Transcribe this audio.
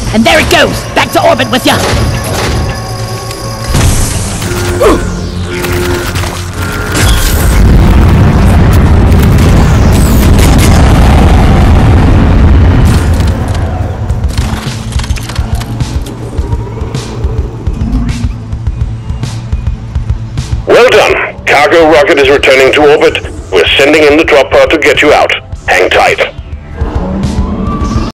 And there it goes! Back to orbit with ya! Well done. Cargo rocket is returning to orbit. We're sending in the drop pod to get you out. Hang tight.